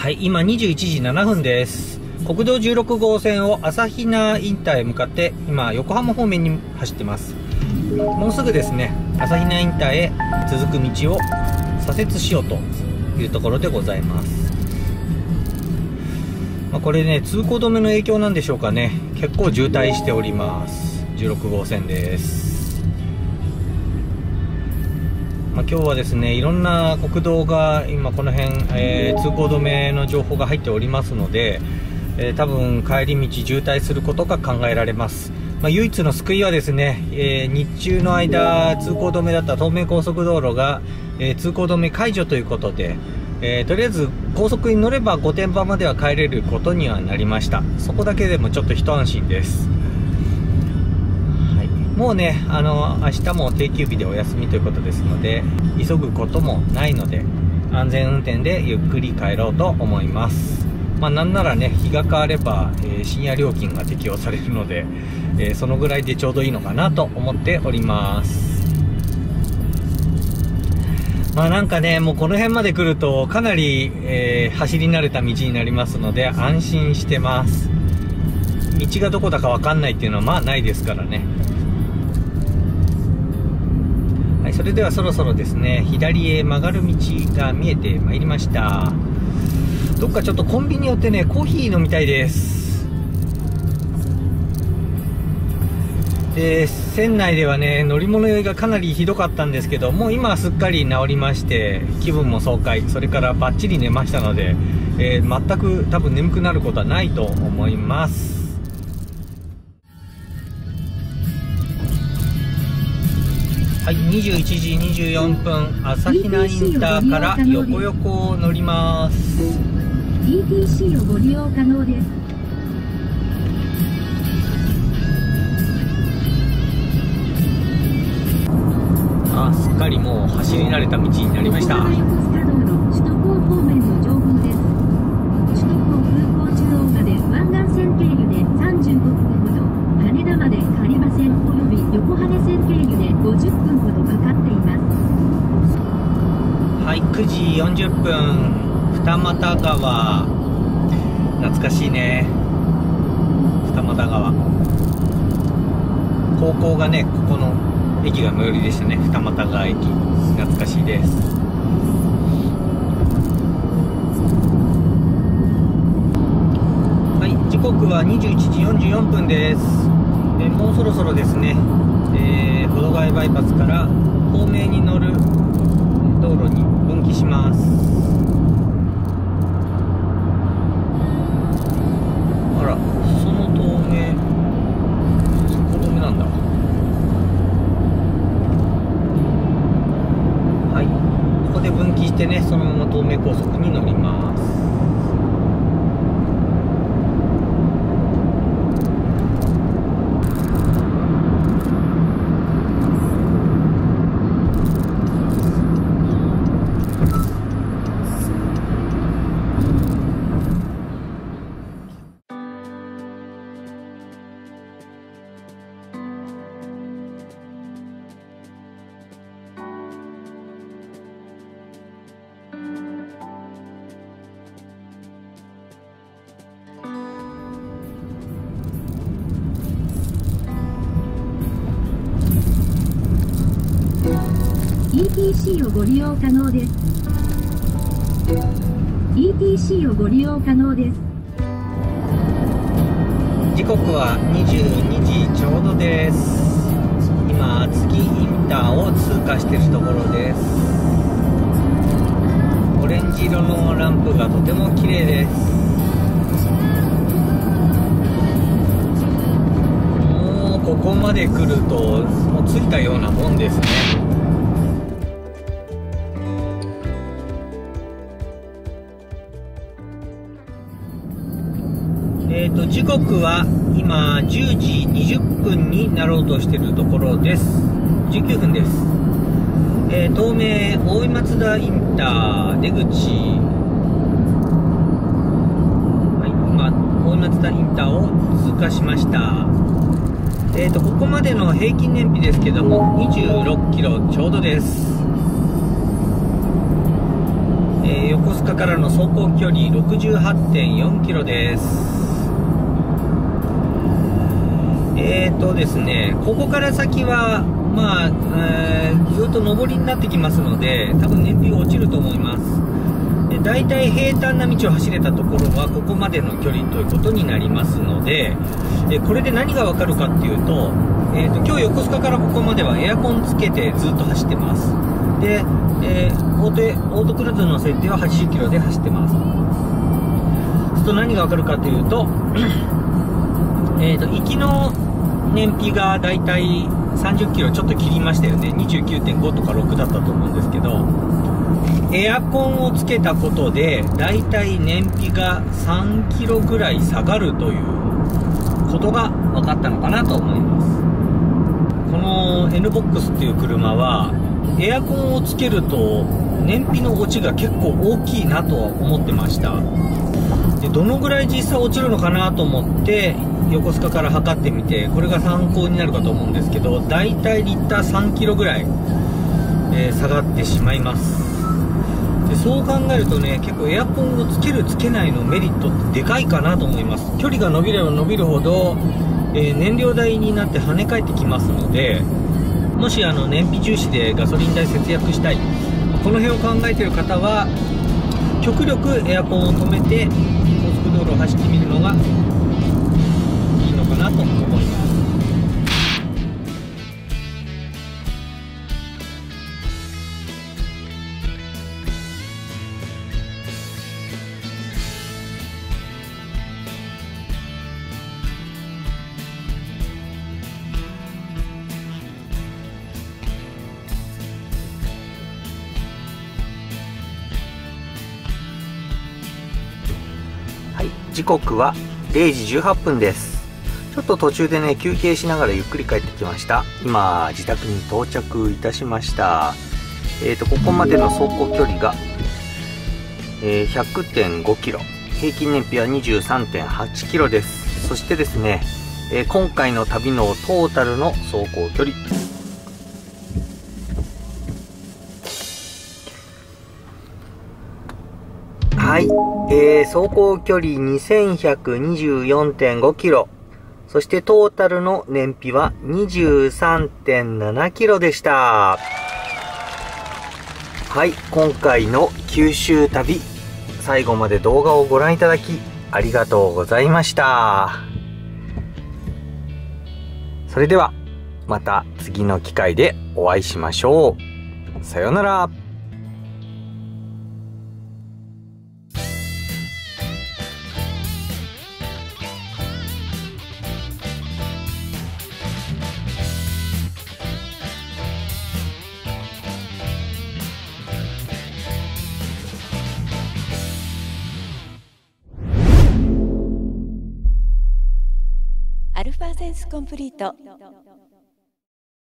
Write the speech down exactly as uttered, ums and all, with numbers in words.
はい、今にじゅういちじななふんです。国道じゅうろくごうせんを朝比奈インターへ向かって今横浜方面に走ってます。もうすぐですね、朝比奈インターへ続く道を左折しようというところでございます。まあ、これね、通行止めの影響なんでしょうかね、結構渋滞しております。じゅうろくごうせんです。まあ、今日はですね、いろんな国道が今この辺、えー、通行止めの情報が入っておりますので、えー、多分帰り道渋滞することが考えられます。まあ、唯一の救いはですね、えー、日中の間通行止めだった東名高速道路が、えー、通行止め解除ということで、えー、とりあえず高速に乗れば御殿場までは帰れることにはなりました。そこだけでもちょっと一安心です。もうね、あの明日も定休日でお休みということですので、急ぐこともないので安全運転でゆっくり帰ろうと思います。まあ、なんならね、日が変われば、えー、深夜料金が適用されるので、えー、そのぐらいでちょうどいいのかなと思っております。まあなんかね、もうこの辺まで来るとかなり、えー、走り慣れた道になりますので安心してます。道がどこだか分かんないっていうのはまあないですからね。はい、それではそろそろですね、左へ曲がる道が見えてまいりました。どっかちょっとコンビニ寄ってね、コーヒー飲みたいです。で、線内ではね、乗り物酔いがかなりひどかったんですけど、もう今はすっかり治りまして、気分も爽快、それからバッチリ寝ましたので、えー、全く多分眠くなることはないと思います。はい、にじゅういちじにじゅうよんぷん、朝比奈インターから横横を乗ります。 イーティーシー をご利用可能です。 あ、すっかりもう走り慣れた道になりました。 横須賀道路首都高方面の上空です。首都高空港中央まで湾岸線経由でさんじゅうごふんほど、羽田まで狩場線および横羽線経由でごじゅっぷんほどかかっています。 はい、くじよんじゅっぷん、二俣川、懐かしいね。二俣川、高校がね、ここの駅が最寄りでしたね。二俣川駅、懐かしいです。はい、時刻はにじゅういちじよんじゅうよんぷんです。えもうそろそろですね、えー、保土ヶ谷バイパスから東名に乗る道路に分岐します。あら、その東名通行止めなんだ。はい、ここで分岐してね、そのまま東名高速に乗ります。 イーティーシー をご利用可能です。イーティーシー をご利用可能です。 時刻はにじゅうにじちょうどです。今厚木インターを通過しているところです。オレンジ色のランプがとても綺麗です。もうここまで来るともう着いたようなもんですね。えーと、時刻は今じゅうじにじゅっぷんになろうとしているところです。じゅうきゅうふんです。えー、東名大井松田インター出口、はい、今大井松田インターを通過しました。えーと、ここまでの平均燃費ですけどもにじゅうろっキロちょうどです。えー、横横須賀からの走行距離 ろくじゅうはちてんよんキロです。えーとですね、ここから先は、まあ、えー、ずっと上りになってきますので、多分燃費落ちると思います。で、大体平坦な道を走れたところは、ここまでの距離ということになりますので、でこれで何がわかるかっていうと、えーと、今日横須賀からここまではエアコンつけてずっと走ってます。で、えー、オート、オートクルーズの設定ははちじゅっキロで走ってます。そうすると何がわかるかというと、えーと、行きの燃費がだいたいさんじゅっキロちょっと切りましたよね。にじゅうきゅうてんごとかろくだったと思うんですけど、エアコンをつけたことでだいたい燃費がさんキロぐらい下がるということが分かったのかなと思います。この エヌボックス っていう車はエアコンをつけると燃費の落ちが結構大きいなとは思ってました。でどのぐらい実際落ちるのかなと思って横須賀から測ってみて、これが参考になるかと思うんですけど、だいたいリッターさんキロぐらい、えー、下がってしまいます。でそう考えるとね、結構エアコンをつけるつけないのメリットってでかいかなと思います。距離が伸びれば伸びるほど、えー、燃料代になって跳ね返ってきますので、もしあの燃費重視でガソリン代節約したい、この辺を考えている方は極力エアコンを止めて高速道路を走ってみるのがいいのかなと思います。はい、時刻はれいじじゅうはっぷんです。ちょっと途中でね、休憩しながらゆっくり帰ってきました。今、自宅に到着いたしました。えーと、ここまでの走行距離が、えー、ひゃくてんごキロ。平均燃費は にじゅうさんてんはちキロです。そしてですね、えー、今回の旅のトータルの走行距離。はい、えー、走行距離 にせんひゃくにじゅうよんてんごキロ。そしてトータルの燃費は にじゅうさんてんななキロでした。はい、今回の九州旅、最後まで動画をご覧いただきありがとうございました。それではまた次の機会でお会いしましょう。さようなら。 アルファセンスコンプリート。